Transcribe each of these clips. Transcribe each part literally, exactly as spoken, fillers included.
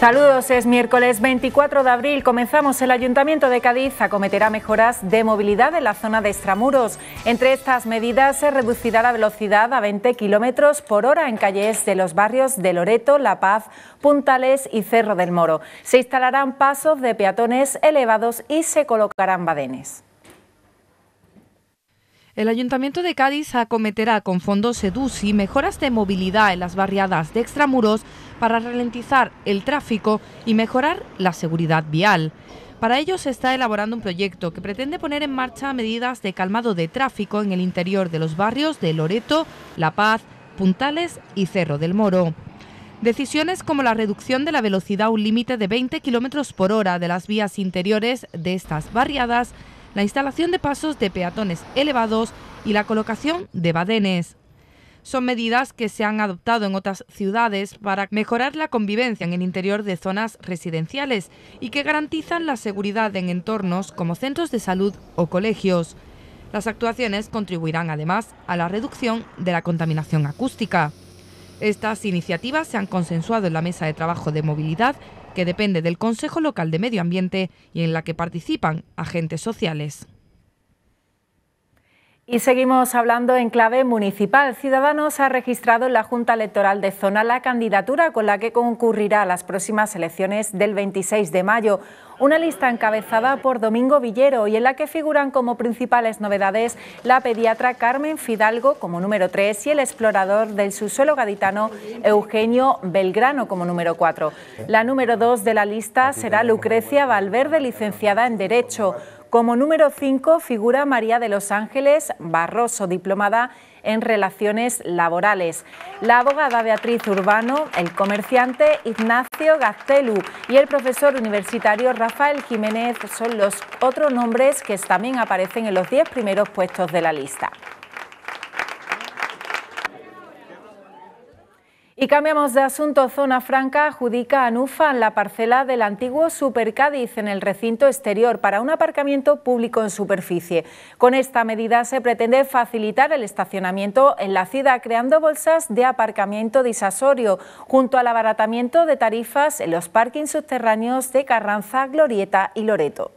Saludos, es miércoles veinticuatro de abril. Comenzamos. El Ayuntamiento de Cádiz acometerá mejoras de movilidad en la zona de extramuros. Entre estas medidas se reducirá la velocidad a veinte kilómetros por hora en calles de los barrios de Loreto, La Paz, Puntales y Cerro del Moro. Se instalarán pasos de peatones elevados y se colocarán badenes. El Ayuntamiento de Cádiz acometerá con fondos EDUSI mejoras de movilidad en las barriadas de extramuros para ralentizar el tráfico y mejorar la seguridad vial. Para ello se está elaborando un proyecto que pretende poner en marcha medidas de calmado de tráfico en el interior de los barrios de Loreto, La Paz, Puntales y Cerro del Moro. Decisiones como la reducción de la velocidad a un límite de veinte kilómetros por hora de las vías interiores de estas barriadas, la instalación de pasos de peatones elevados y la colocación de badenes. Son medidas que se han adoptado en otras ciudades para mejorar la convivencia en el interior de zonas residenciales y que garantizan la seguridad en entornos como centros de salud o colegios. Las actuaciones contribuirán además a la reducción de la contaminación acústica. Estas iniciativas se han consensuado en la Mesa de Trabajo de Movilidad, que depende del Consejo Local de Medio Ambiente y en la que participan agentes sociales. Y seguimos hablando en clave municipal. Ciudadanos ha registrado en la Junta Electoral de Zona la candidatura con la que concurrirá a las próximas elecciones del veintiséis de mayo. Una lista encabezada por Domingo Villero y en la que figuran como principales novedades la pediatra Carmen Fidalgo como número tres y el explorador del subsuelo gaditano Eugenio Belgrano como número cuatro. La número dos de la lista será Lucrecia Valverde, licenciada en Derecho. Como número cinco figura María de los Ángeles Barroso, diplomada en Relaciones Laborales. La abogada Beatriz Urbano, el comerciante Ignacio Gaztelu y el profesor universitario Rafael Jiménez son los otros nombres que también aparecen en los diez primeros puestos de la lista. Y cambiamos de asunto. Zona Franca adjudica a Nufan la parcela del antiguo Supercádiz en el recinto exterior para un aparcamiento público en superficie. Con esta medida se pretende facilitar el estacionamiento en la ciudad, creando bolsas de aparcamiento disuasorio, junto al abaratamiento de tarifas en los parkings subterráneos de Carranza, Glorieta y Loreto.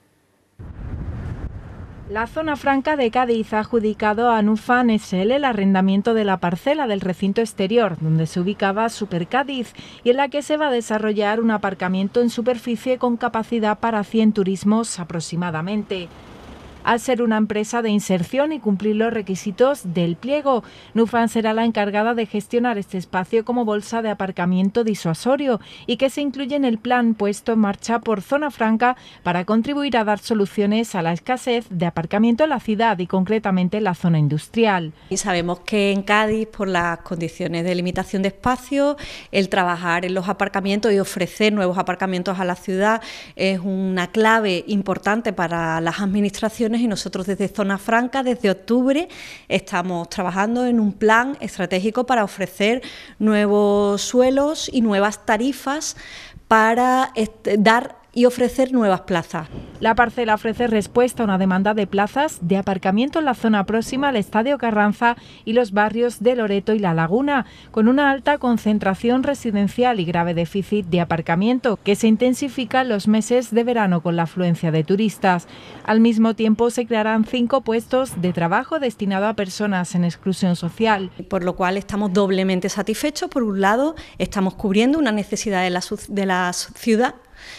La Zona Franca de Cádiz ha adjudicado a Nufan S L el arrendamiento de la parcela del recinto exterior, donde se ubicaba Supercádiz y en la que se va a desarrollar un aparcamiento en superficie con capacidad para cien turismos aproximadamente. Al ser una empresa de inserción y cumplir los requisitos del pliego, Nufan será la encargada de gestionar este espacio como bolsa de aparcamiento disuasorio y que se incluye en el plan puesto en marcha por Zona Franca para contribuir a dar soluciones a la escasez de aparcamiento en la ciudad y concretamente en la zona industrial. Y sabemos que en Cádiz, por las condiciones de limitación de espacio, el trabajar en los aparcamientos y ofrecer nuevos aparcamientos a la ciudad es una clave importante para las administraciones. Y nosotros desde Zona Franca, desde octubre, estamos trabajando en un plan estratégico para ofrecer nuevos suelos y nuevas tarifas para dar y ofrecer nuevas plazas. La parcela ofrece respuesta a una demanda de plazas de aparcamiento en la zona próxima al Estadio Carranza y los barrios de Loreto y La Laguna, con una alta concentración residencial y grave déficit de aparcamiento, que se intensifica en los meses de verano con la afluencia de turistas. Al mismo tiempo se crearán cinco puestos de trabajo destinados a personas en exclusión social. Por lo cual estamos doblemente satisfechos. Por un lado, estamos cubriendo una necesidad de la, de la ciudad,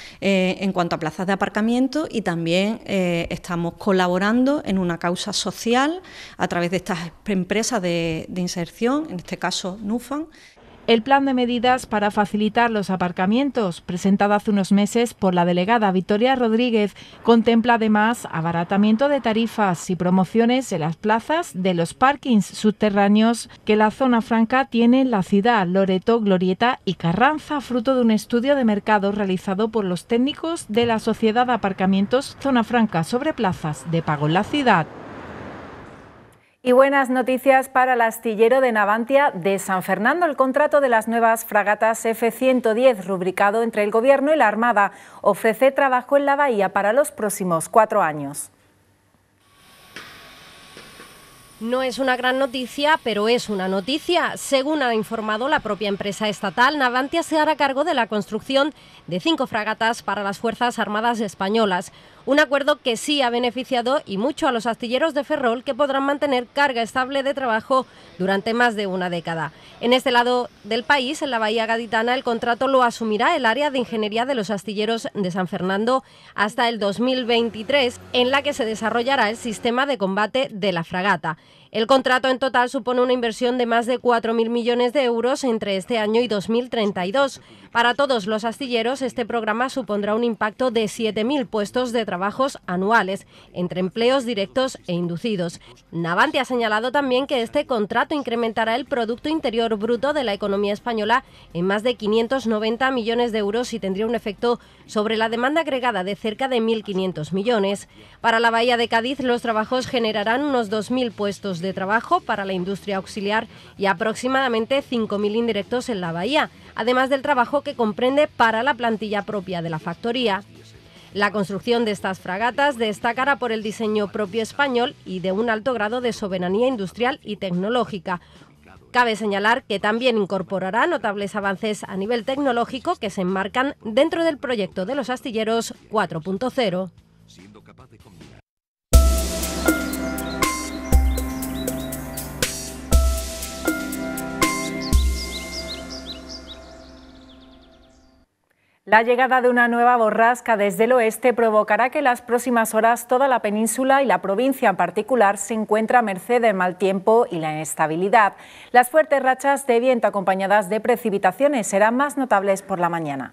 Eh, en cuanto a plazas de aparcamiento, y también eh, estamos colaborando en una causa social a través de estas empresas de, de inserción, en este caso Nufan. El plan de medidas para facilitar los aparcamientos, presentado hace unos meses por la delegada Victoria Rodríguez, contempla además abaratamiento de tarifas y promociones en las plazas de los parkings subterráneos que la Zona Franca tiene en la ciudad, Loreto, Glorieta y Carranza, fruto de un estudio de mercado realizado por los técnicos de la Sociedad de Aparcamientos Zona Franca sobre plazas de pago en la ciudad. Y buenas noticias para el astillero de Navantia de San Fernando. El contrato de las nuevas fragatas F ciento diez, rubricado entre el Gobierno y la Armada, ofrece trabajo en la bahía para los próximos cuatro años. No es una gran noticia, pero es una noticia. Según ha informado la propia empresa estatal, Navantia se hará cargo de la construcción de cinco fragatas para las Fuerzas Armadas españolas. Un acuerdo que sí ha beneficiado y mucho a los astilleros de Ferrol, que podrán mantener carga estable de trabajo durante más de una década. En este lado del país, en la Bahía Gaditana, el contrato lo asumirá el área de ingeniería de los astilleros de San Fernando hasta el dos mil veintitrés, en la que se desarrollará el sistema de combate de la fragata. El contrato en total supone una inversión de más de cuatro mil millones de euros entre este año y dos mil treinta y dos. Para todos los astilleros, este programa supondrá un impacto de siete mil puestos de trabajos anuales, entre empleos directos e inducidos. Navantia ha señalado también que este contrato incrementará el Producto Interior Bruto de la economía española en más de quinientos noventa millones de euros y tendría un efecto sobre la demanda agregada de cerca de mil quinientos millones. Para la Bahía de Cádiz, los trabajos generarán unos dos mil puestos de trabajo para la industria auxiliar y aproximadamente cinco mil indirectos en la bahía, además del trabajo que comprende para la plantilla propia de la factoría. La construcción de estas fragatas destacará por el diseño propio español y de un alto grado de soberanía industrial y tecnológica. Cabe señalar que también incorporará notables avances a nivel tecnológico que se enmarcan dentro del proyecto de los astilleros cuatro punto cero. La llegada de una nueva borrasca desde el oeste provocará que en las próximas horas toda la península y la provincia en particular se encuentre a merced del mal tiempo y la inestabilidad. Las fuertes rachas de viento acompañadas de precipitaciones serán más notables por la mañana.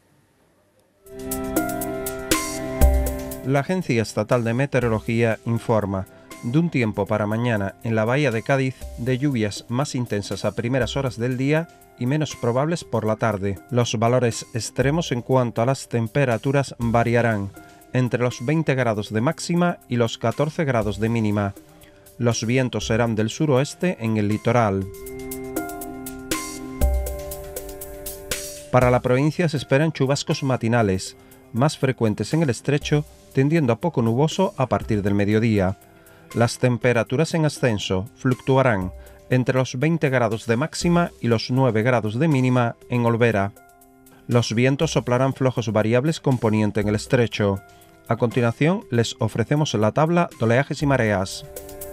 La Agencia Estatal de Meteorología informa de un tiempo para mañana en la Bahía de Cádiz de lluvias más intensas a primeras horas del día y menos probables por la tarde. Los valores extremos en cuanto a las temperaturas variarán entre los veinte grados de máxima y los catorce grados de mínima. Los vientos serán del suroeste en el litoral. Para la provincia se esperan chubascos matinales, más frecuentes en el estrecho, tendiendo a poco nuboso a partir del mediodía. Las temperaturas en ascenso fluctuarán entre los veinte grados de máxima y los nueve grados de mínima en Olvera. Los vientos soplarán flojos variables con poniente en el estrecho. A continuación les ofrecemos la tabla de oleajes y mareas.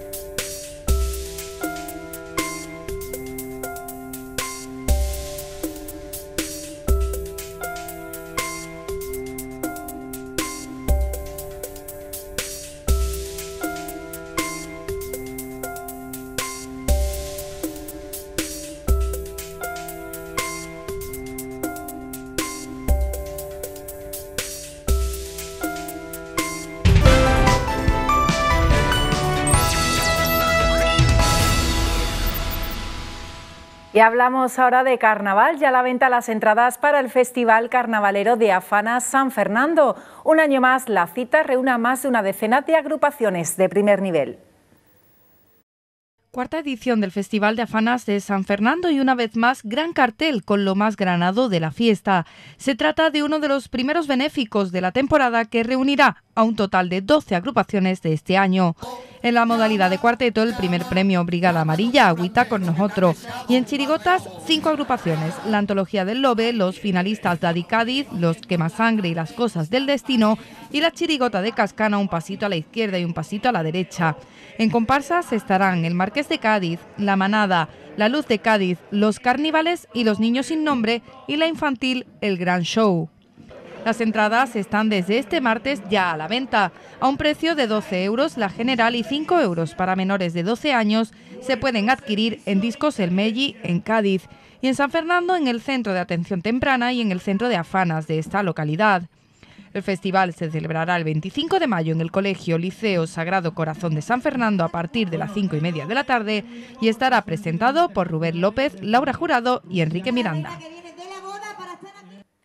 Y hablamos ahora de carnaval, ya a la venta las entradas para el Festival Carnavalero de Afanas San Fernando. Un año más, la cita reúne a más de una decena de agrupaciones de primer nivel. Cuarta edición del Festival de Afanas de San Fernando y una vez más gran cartel con lo más granado de la fiesta. Se trata de uno de los primeros benéficos de la temporada que reunirá a un total de doce agrupaciones de este año. En la modalidad de cuarteto, el primer premio Brigada Amarilla, Agüita con nosotros. Y en chirigotas, cinco agrupaciones. La Antología del Lobe, los finalistas Daddy Cádiz, los Quemasangre y las Cosas del Destino. Y la chirigota de Cascana, un pasito a la izquierda y un pasito a la derecha. En comparsas estarán el Marqués de Cádiz, la Manada, la Luz de Cádiz, los Carnívales y los Niños sin Nombre. Y la infantil, el Gran Show. Las entradas están desde este martes ya a la venta. A un precio de doce euros la general y cinco euros para menores de doce años se pueden adquirir en Discos El Melli en Cádiz y en San Fernando en el Centro de Atención Temprana y en el Centro de Afanas de esta localidad. El festival se celebrará el veinticinco de mayo en el Colegio Liceo Sagrado Corazón de San Fernando a partir de las cinco y media de la tarde y estará presentado por Rubén López, Laura Jurado y Enrique Miranda.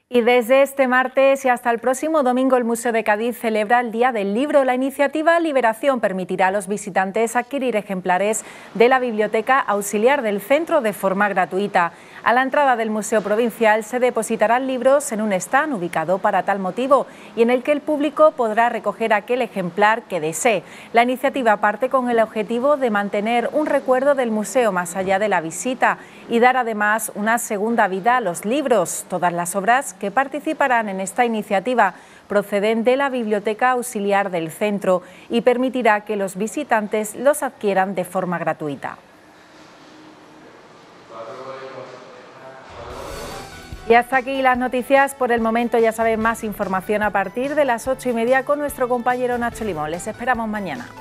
Y desde este martes y hasta el próximo domingo el Museo de Cádiz celebra el Día del Libro. La iniciativa Liberación permitirá a los visitantes adquirir ejemplares de la Biblioteca Auxiliar del Centro de forma gratuita. A la entrada del Museo Provincial se depositarán libros en un stand ubicado para tal motivo y en el que el público podrá recoger aquel ejemplar que desee. La iniciativa parte con el objetivo de mantener un recuerdo del museo más allá de la visita y dar además una segunda vida a los libros. Todas las obras que participarán en esta iniciativa proceden de la Biblioteca Auxiliar del Centro y permitirá que los visitantes los adquieran de forma gratuita. Y hasta aquí las noticias por el momento. Ya saben, más información a partir de las ocho y media con nuestro compañero Nacho Limón. Les esperamos mañana.